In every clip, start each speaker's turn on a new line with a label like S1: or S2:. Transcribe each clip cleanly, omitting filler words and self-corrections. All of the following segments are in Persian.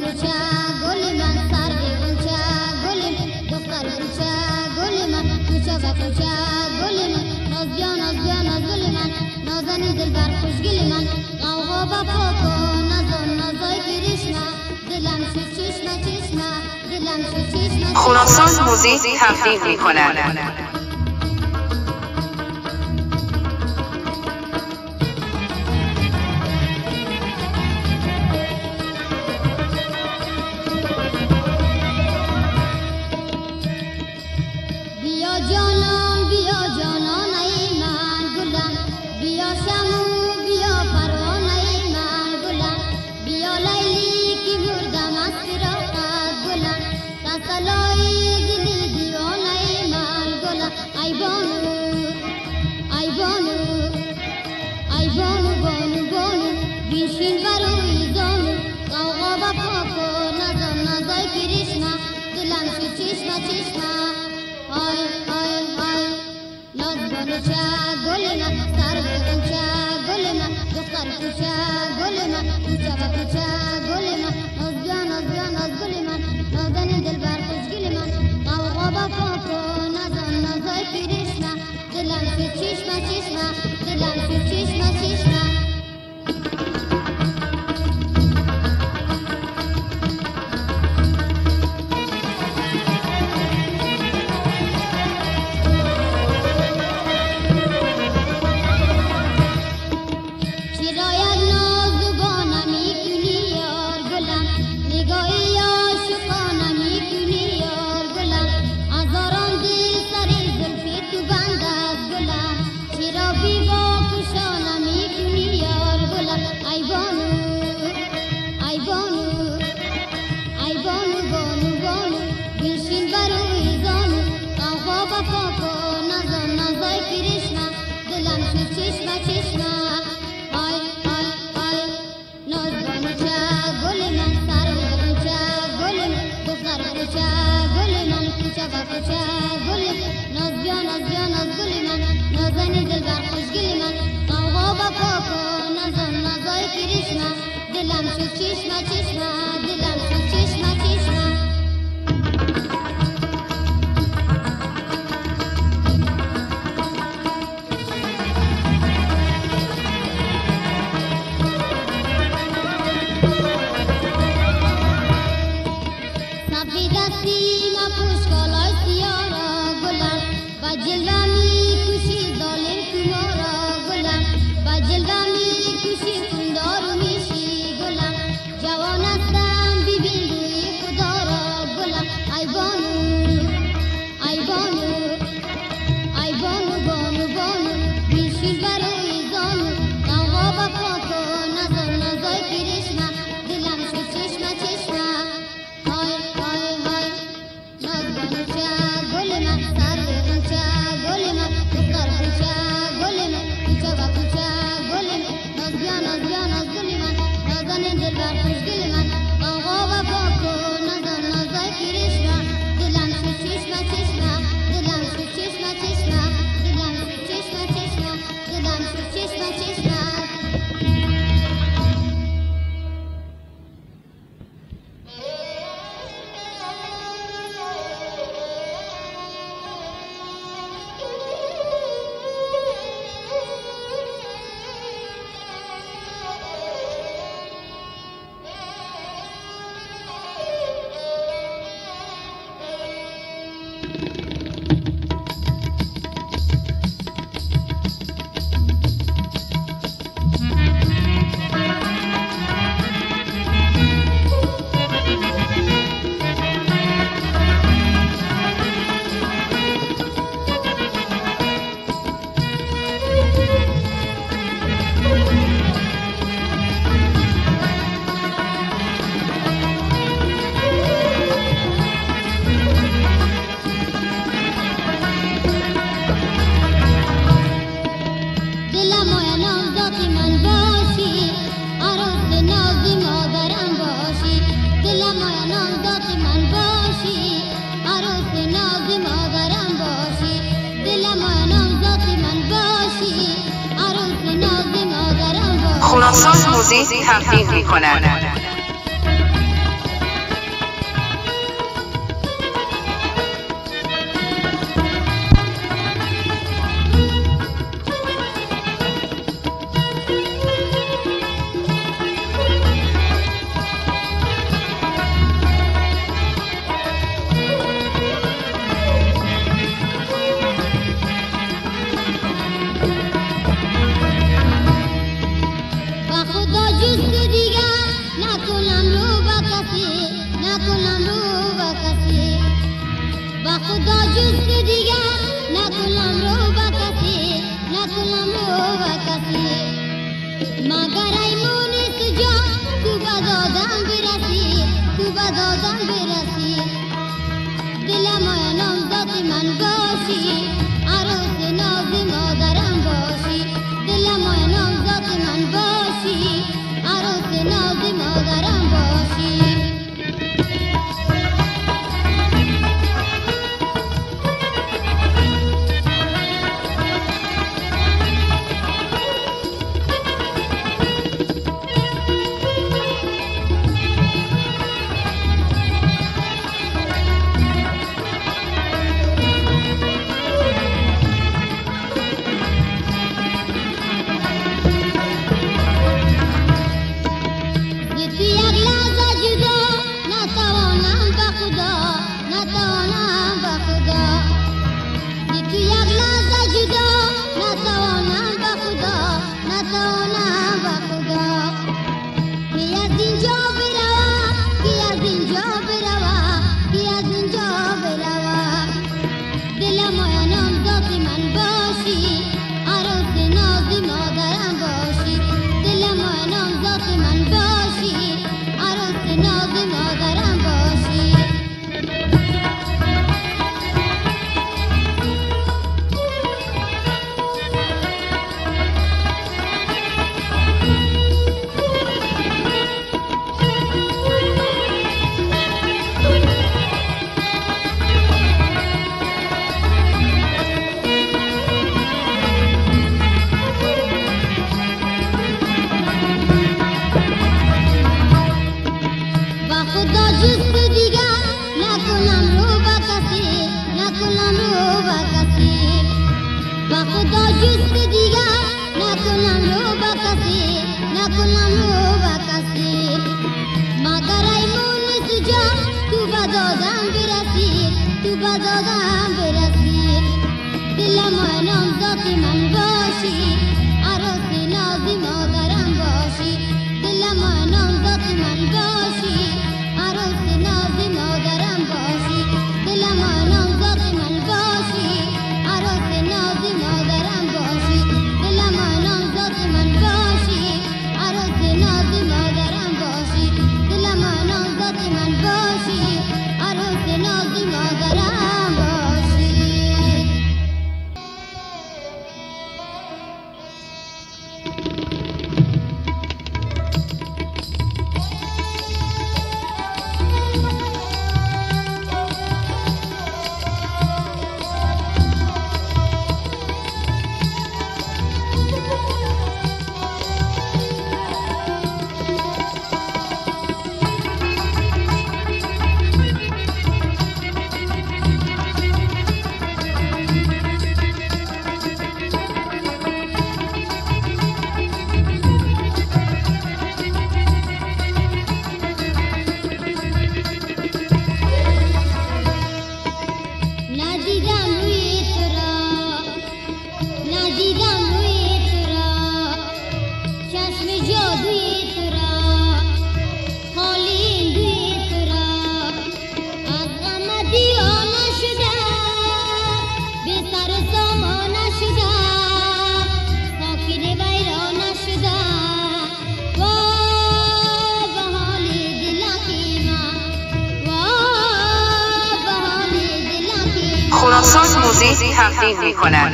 S1: کوچه گل من سر به کوچه گل من دختر کوچه گل من کوچه و کوچه گل من ناز بیا ناز بیا ناز گل من نازن دلبر خوشگل من غوغا با پاکو نازن نازای کریشما دلم شو چشمه چشمه دلم شو چشمه
S2: خوناساز موزیک تقدیم می‌کند.
S1: بیا جانان ای من گلم بیا شمو بیا پروانه ای من گلم بیا لیلی که مردم از فراقت گلم تسلای دلی دیوانه ای من گلم ای بانو ای بانو ای بانو بانو بانو بینشین بروی زانو غوغا با پاکو نزن نزای کریشما دلم شو چشمه چشمه های های های ناز بانوچه گل من سر به کوچه گل من دختر کوچه گل من کوچه و کوچه گل من ناز بیا ناز بیا ناز گل من نازن دلبر خوشگل من غوغا با پاکو نزن نازای کریشما دلم شو چشمه چشمه دلم شو چشمه چشمه دلم شو چشمه چشمه دلم شو چشمه چشمه سفید سیما پوشکالای سیارا گلم با جلوه می کشی ظالم کمارا گلم با جلوه می کشی کندارو میشی گلم جوان هستم ببین روی خدا را گلم ای بانو ای بانو ای بانو بانو بانو میشی بروی زانو غوغا با پاکو نزن نزای کریشما دلم شو چشمه چشمه های های های ناز بانوچه گل من سر به کوچه گل من دختر کوچه گل من کوچه و کوچه گل من ناز بیا ناز بیا ناز گل من نازن دلبر خوشگل من غوغا و پاکو نازن نازای کریشما دلم شو چشمه چشمه دلم شو چشمه چشمه دلم شو چشمه چشمه دلم شو چشمه چشمه
S2: خوناساز موزیک تقدیم می‌کند.
S1: جست دیگر نکنم رو با کسی نکنم رو با کسی مگر ای مونس جا تو با دادم برسی تو با دادم برسی دلم نامزد من باشی عروس ناز مادرم باشی دلم نامزد من باشی عروس ناز مادرم باشی
S2: خراسان موزیک تقدیم می‌کند.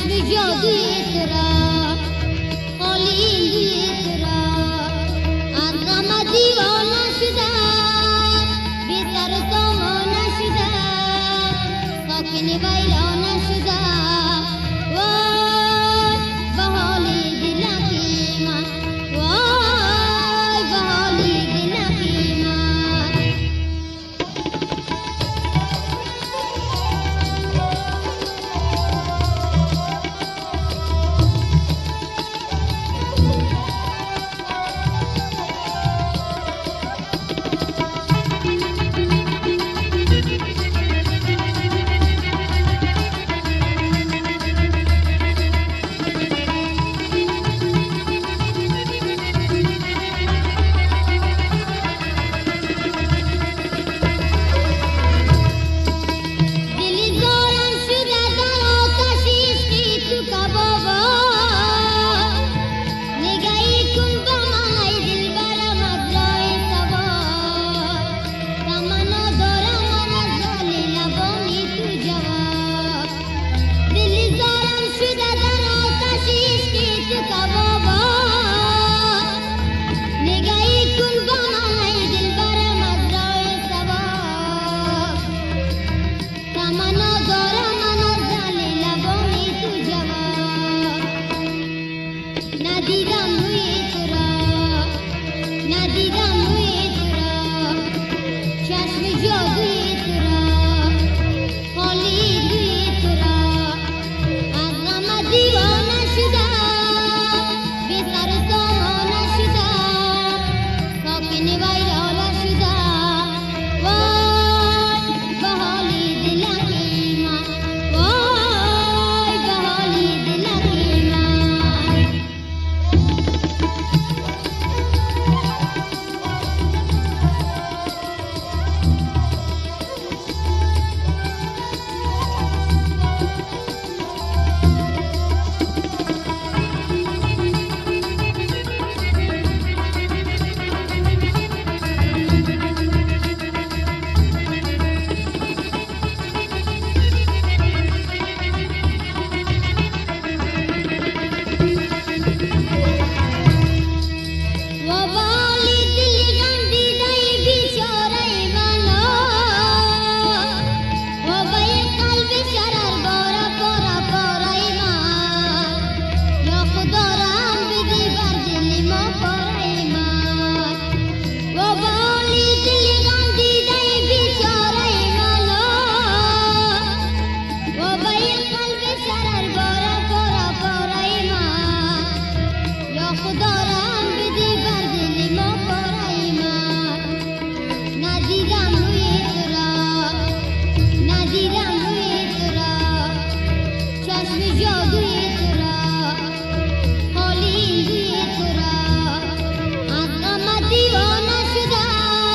S1: چشم جادوی تو را خالی تو را از غم دیوانه شدم بی سر و سامانه شدم ساکن ویرانه شدم وای به حالی دلکی من وای به حالی دلکی من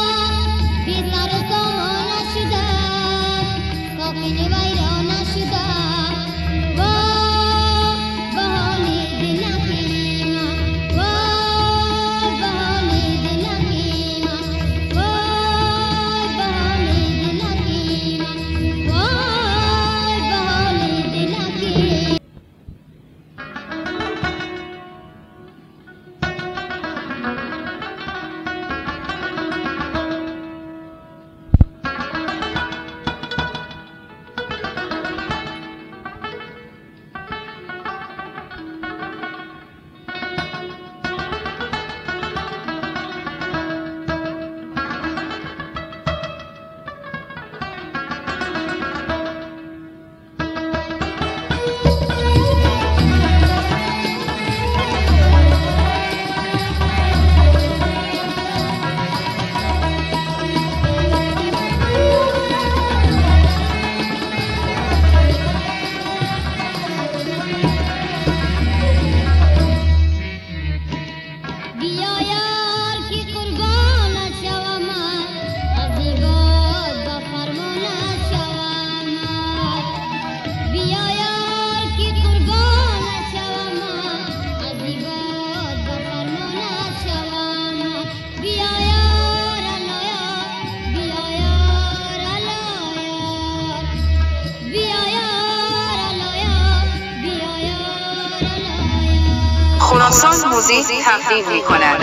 S1: ویرانه شدم
S2: خراسان موزیک تقدیم می‌کند.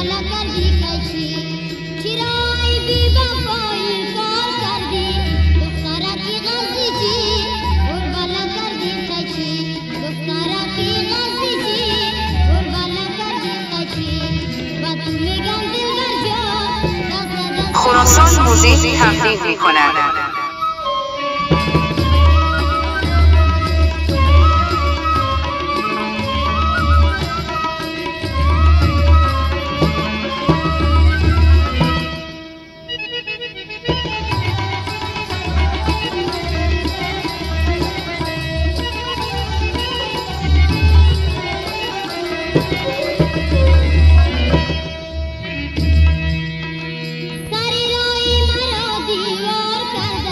S1: वाला कर दी कैची चिराई बीबा कोई कॉल कर दी दुखतारा की गलती जी और वाला कर दी कैची दुखतारा की गलती जी और वाला कर दी कैची बात में गम दिल कर जो
S2: خراسان موزیک تقدیم می‌کند.
S1: सारी रोई मरो दीवार कर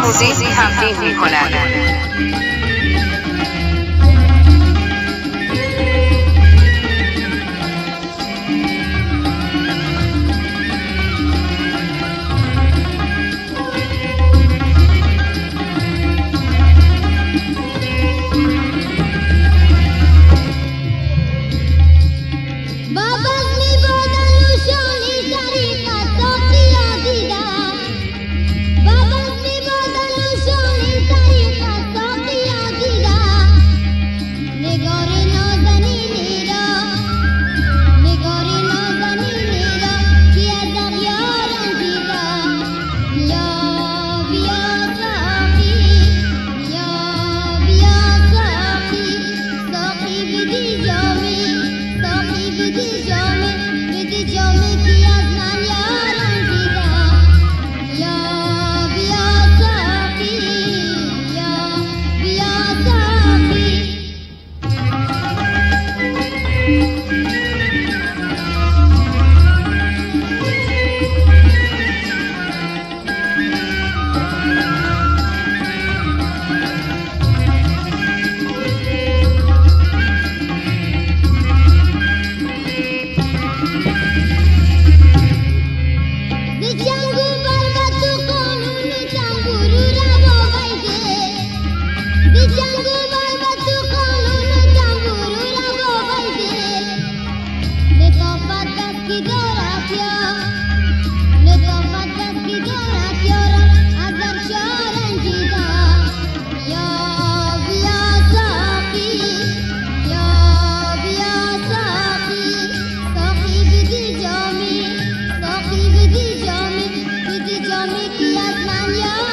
S2: موزیک تمرین می‌کند.
S1: Jami ki azman ya